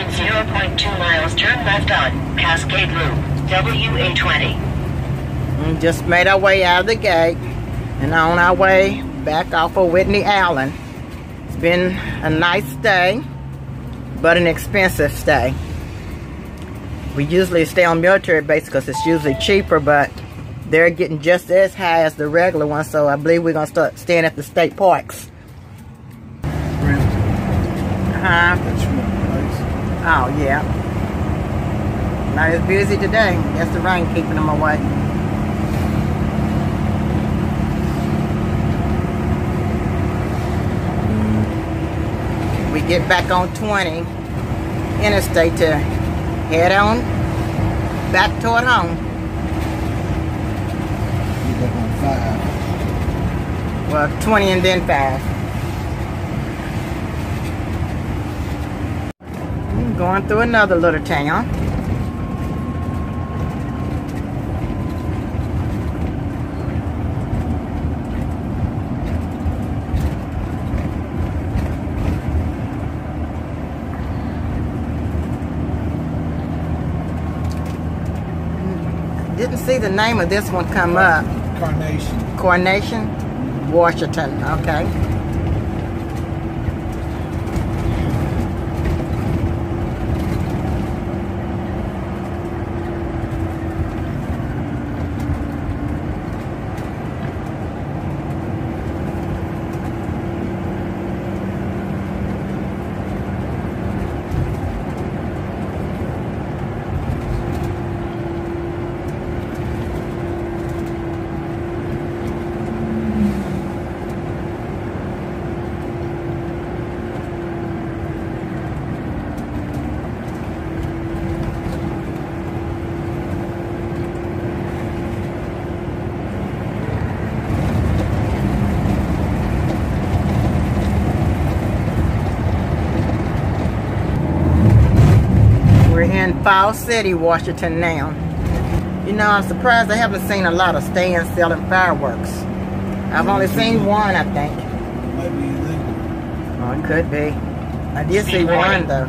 zero point 2 miles, turn left on Cascade Loop, WA20. Just made our way out of the gate and on our way back off of Whidbey Allen. It's been a nice stay, but an expensive stay. We usually stay on military base because it's usually cheaper, but they're getting just as high as the regular one, so I believe we're going to start staying at the state parks. Oh, yeah. Not as busy today. That's the rain keeping them away. We get back on 20 interstate to head on back toward home. You back on 5. Well, 20 and then 5. Going through another little town. Didn't see the name of this one come up. Carnation. Coronation, Washington. Okay. Falls City, Washington now. You know, I'm surprised I haven't seen a lot of stands selling fireworks. I've only seen one, I think. Might be illegal. Oh, it could be. I did see one though.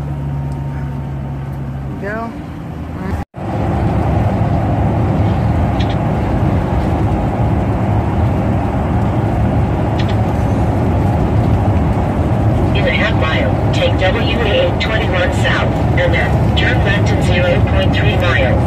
Go. In a half mile, take WA21 south, and then turn left in 0.3 miles.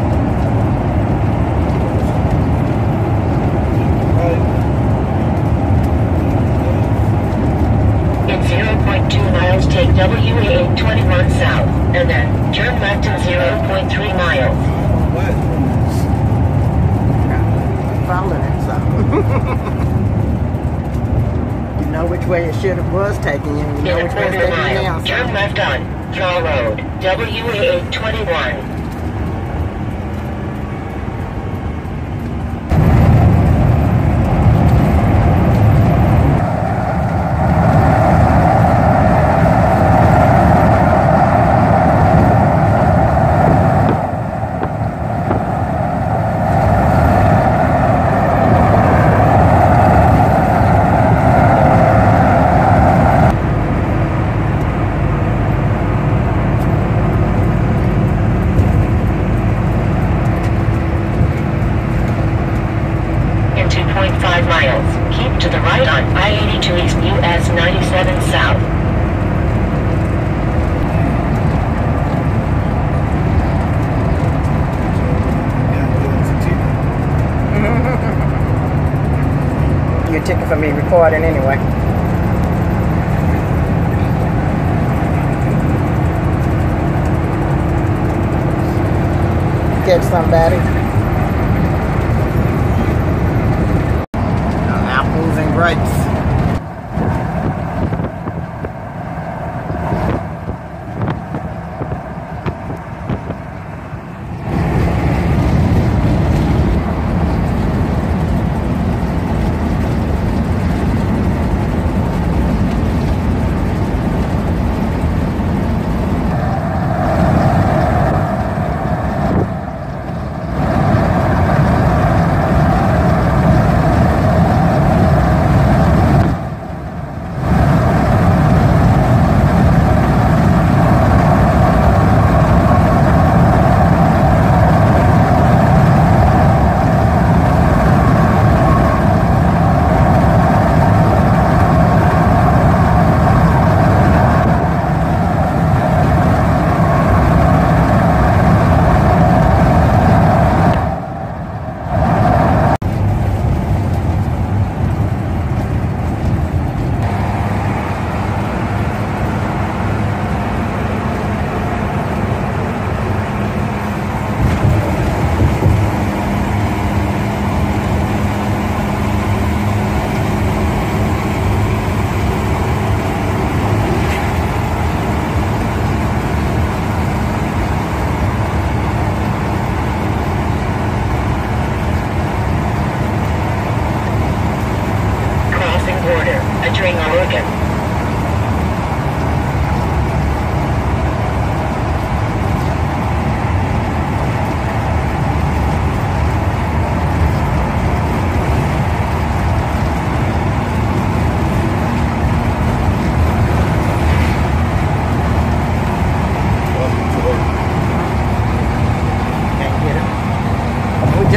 In 0.2 miles, take WA21 south, and then turn left in 0.3 miles. Following it, so. You know which way it should have was taking you. You know which way it's taking you now. So. Turn left on Draw Road, WA21. Keep to the right on I-82 East US 97 South. Your ticket for me recording anyway. Get somebody. Apples and grapes.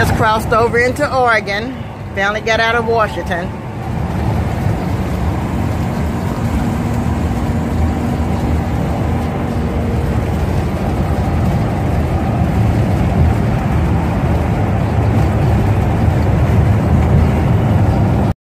just crossed over into Oregon. Finally got out of Washington.